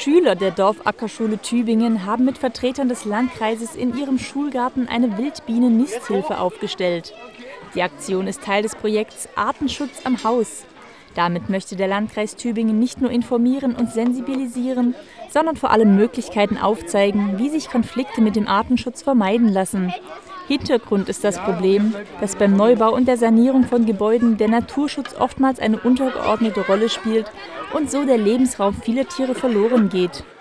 Schüler der Dorfackerschule Tübingen haben mit Vertretern des Landkreises in ihrem Schulgarten eine Wildbienen-Nisthilfe aufgestellt. Die Aktion ist Teil des Projekts Artenschutz am Haus. Damit möchte der Landkreis Tübingen nicht nur informieren und sensibilisieren, sondern vor allem Möglichkeiten aufzeigen, wie sich Konflikte mit dem Artenschutz vermeiden lassen. Hintergrund ist das Problem, dass beim Neubau und der Sanierung von Gebäuden der Naturschutz oftmals eine untergeordnete Rolle spielt und so der Lebensraum vieler Tiere verloren geht.